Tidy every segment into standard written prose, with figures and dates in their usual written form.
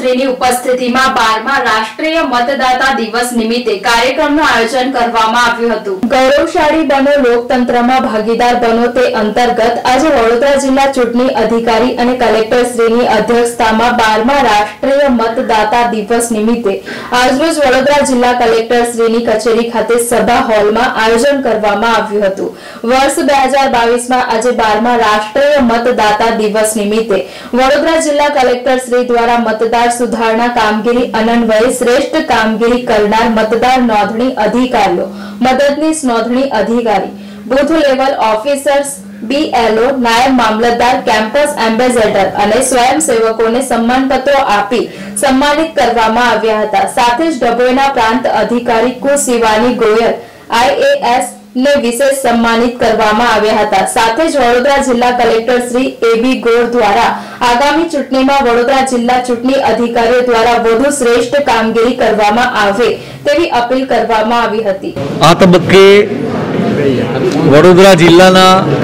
મંત્રીની ઉપસ્થિતિમાં 12મા રાષ્ટ્રીય મતદાતા દિવસ નિમિત્તે કાર્યક્રમનું આયોજન કરવામાં આવ્યું હતું। ગૌરવશાળી બનો લોકતંત્રમાં ભાગીદાર બનો તે અંતર્ગત આજે વડોદરા જિલ્લા ચૂંટણી અધિકારી અને કલેક્ટર શ્રીની અધ્યક્ષતામાં 12મા રાષ્ટ્રીય મતદાતા દિવસ નિમિત્તે આજરોજ વડોદરા જિલ્લા કલેક્ટર શ્રીની કચેરી ખાતે સભા હોલમાં આયોજન કરવામાં આવ્યું હતું। વર્ષ 2022માં આજે 12મા રાષ્ટ્રીય મતદાતા દિવસ નિમિત્તે વડોદરા જિલ્લા કલેક્ટર શ્રી દ્વારા मतदार सुधारणा कामगीरी अनन्वये श्रेष्ठ कामगीरी करनार मतदार नोंधणी अधिकारीओ, मददनीश नोंधणी अधिकारी, बूथ लेवल ऑफिसर्स, बीएलओ, नायब मामलतदार, कैंपस एम्बेसेडर અને સ્વયંસેવકોને સન્માનપત્રો આપી સન્માનિત કરવામાં આવ્યા હતા। સાથે જ ડભોઈના પ્રાંત અધિકારી કુ શિવાની ગોયલ આઈએએસ ने विशेष सम्मानित करवामां आव्या हता। साथे ज वडोदरा जिल्ला कलेक्टर श्री एबी गोर द्वारा आगामी चूंटणीमां वडोदरा जिल्ला चूंटणी अधिकारीओ द्वारा वधु श्रेष्ठ कामगीरी करवामां आवे तेवी अपील करवामां आवी हती। आ तबक्के वडोदरा जिल्लाना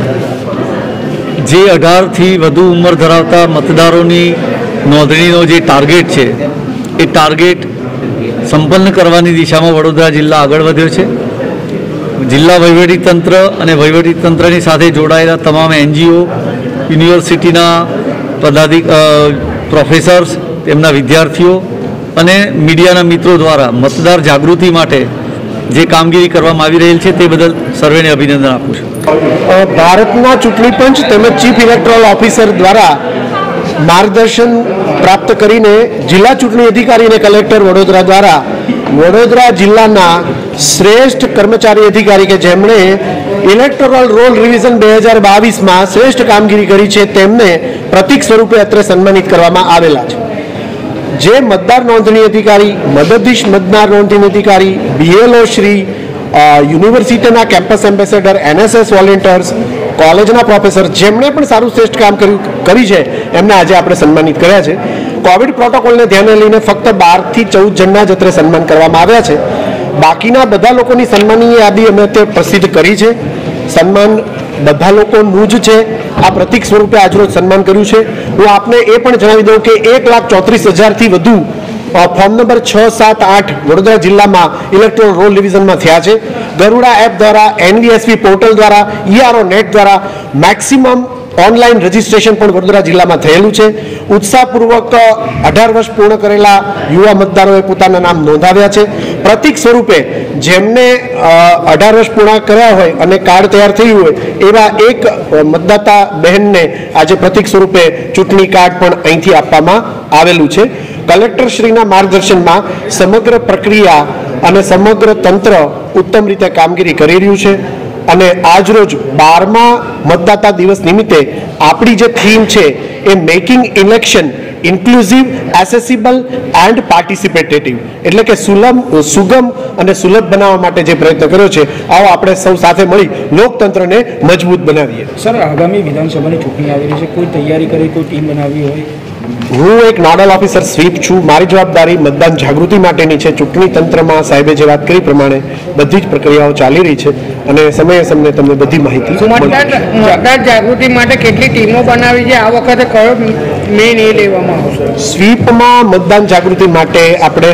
जे 18 थी वधु उमर धरावता मतदारोनी नोंधणीनो जे टार्गेट छे ए टार्गेट संपन्न करवानी दिशामां वडोदरा जिल्ला आगळ वध्यो छे। जिल्ला वहीवटीतंत्र અને વહીવટીતંત્રની સાથે જોડાયેલા તમામ એનજીઓ, યુનિવર્સિટીના પ્રોફેસર્સ, તેમના વિદ્યાર્થીઓ અને મીડિયાના મિત્રો દ્વારા મતદાર જાગૃતિ માટે જે કામગીરી કરવામાં આવી રહેલ છે તે બદલ સર્વેને અભિનંદન આપું છું। ભારતના ચૂંટણી પંચ તેમજ ચીફ ઇલેક્ટોરલ ઓફિસર દ્વારા માર્ગદર્શન પ્રાપ્ત કરીને જિલ્લા ચૂંટણી અધિકારી અને કલેક્ટર વડોદરા દ્વારા વડોદરા જિલ્લાના श्रेष्ठ कर्मचारी अधिकारी के जेमणे इलेक्टोरल रोल रिविजन 2022 में श्रेष्ठ कामगीरी करी है तेमने प्रतीक स्वरूपे अत्रे सन्मानित करवामां आवेला छे। जे मतदार नोंधणी अधिकारी, मददनीश मतदार नोंधणी अधिकारी, बीएलओ श्री, यूनिवर्सिटीना कैंपस एम्बेसेडर, एनएसएस वॉलंटियर्स, कॉलेजना प्रोफेसर जेमणे पण सारू श्रेष्ठ काम करी है एमने आज आपणे सन्मानित कर्या छे। कोविड प्रोटोकॉल ने ध्याने लईने फक्त 12 થી 14 जनना ज अत्रे सन्मान करवामां आव्या छे। बाकीना बधा लोकोनी सन्माननी यादी अमे अत्यारे प्रसिद्ध करी छे। सन्मान बधा लोकोनुं ज छे। आ प्रतीक स्वरूपे आजरोज सन्मान कर्युं छे। हुं आपने ए पण जणावी दઉં કે 1,34,000 થી વધુ फॉर्म नंबर 6, 7, 8 वडोदरा जिल्ला में इलेक्टोरल रोल डिविजन में थया छे। गरुड़ा एप द्वारा, एनवीएसपी पोर्टल द्वारा, ईआरओ नेट द्वारा मैक्सिमम ऑनलाइन रजिस्ट्रेशन पण वडोदरा जिल्ला में थयेलुं छे। उत्साहपूर्वक 18 वर्ष पूर्ण करेला युवा मतदारोए पोताना नाम नोंधाव्या छे। प्रतीक स्वरूपे जेमने 18 वर्ष पूर्ण कर्या होय अने कार्ड तैयार थयुं होय एवा एक मतदाता बहनने आज प्रतीक स्वरूपे चूंटणी कार्ड पण અહીંથી આપવામાં આવેલું છે। कलेक्टर श्रीना मार्गदर्शन में समग्र प्रक्रिया और समग्र तंत्र उत्तम रीते कामगीरी करी रह्यु छे। અને આજરોજ 12મા મતદાતા દિવસ નિમિત્તે આપણી જે થીમ છે એ making election inclusive, accessible and participative એટલે કે સુગમ અને સુલભ બનાવવા માટે જે પ્રયત્ન કર્યો છે આવો આપણે સૌ સાથે મળી લોકતંત્રને મજબૂત બનાવીએ। સર, આગામી વિધાનસભાની ચૂંટણી આવી રહી છે, કોઈ તૈયારી કરી, કોઈ ટીમ બનાવી હોય? હું એક નોડલ ઓફિસર સ્વીપ છું। મારી જવાબદારી મતદાન જાગૃતિ માટેની છે। ચૂંટણી તંત્રમાં સાહેબે જે વાત કરી પ્રમાણે બધી જ પ્રક્રિયાઓ ચાલી રહી છે અને સમયે સમયે તમને બધી માહિતી મતદાર જાગૃતિ માટે કેટલી ટીમો બનાવી છે, આ વખતે કયો મેઇન એ લેવામાં આવશે? સ્વીપમાં મતદાન જાગૃતિ માટે આપણે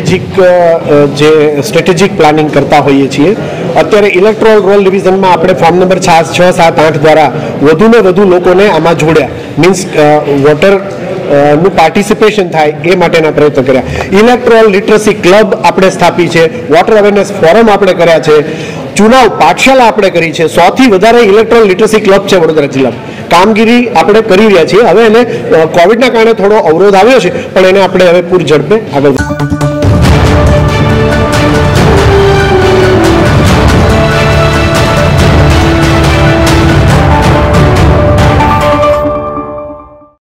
સ્ટ્રેટેજિક પ્લાનિંગ કરતા હોઈએ છીએ। અત્યારે ઇલેક્ટોરલ રોલ ડિવિઝનમાં આપણે ફોર્મ નંબર 6, 7, 8 દ્વારા વધુને વધુ લોકોને આમાં જોડ્યા। મીન્સ વોટર નું પાર્ટિસિપેશન થાય એ માટેના પ્રયત્ન કર્યા। ઇલેક્ટોરલ લિટરસી ક્લબ આપણે સ્થાપી છે। વોટર અવેરનેસ ફોરમ આપણે કર્યા છે। ચુનાવ પાઠશાળા આપણે કરી છે। 100 થી વધારે ઇલેક્ટોરલ લિટરસી ક્લબ છે વડોદરા જિલ્લામાં। કામગીરી આપણે કરી રહ્યા છીએ। હવે એને કોવિડના કારણે થોડો અવરોધ આવ્યો છે પણ એને આપણે હવે પૂર ઝડપે આગળ